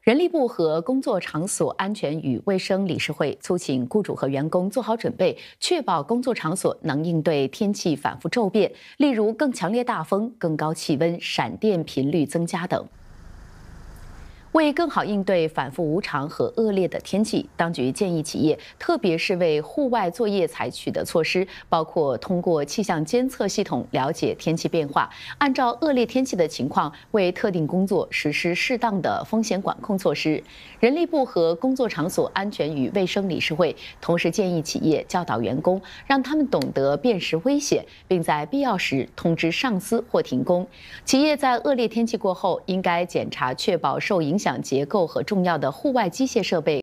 人力部和工作场所安全与卫生理事会促请雇主和员工做好准备，确保工作场所能应对天气反复骤变，例如更强烈大风、更高气温、闪电频率增加等。为更好应对反复无常和恶劣的天气，当局建议企业，特别是为户外作业采取的措施，包括通过气象监测系统了解天气变化，按照恶劣天气的情况为特定工作实施适当的风险管控措施。人力部和工作场所安全与卫生理事会同时建议企业教导员工，让他们懂得辨识危险，并在必要时通知上司或停工。企业在恶劣天气过后，应该检查确保受影响结构和重要的户外机械设备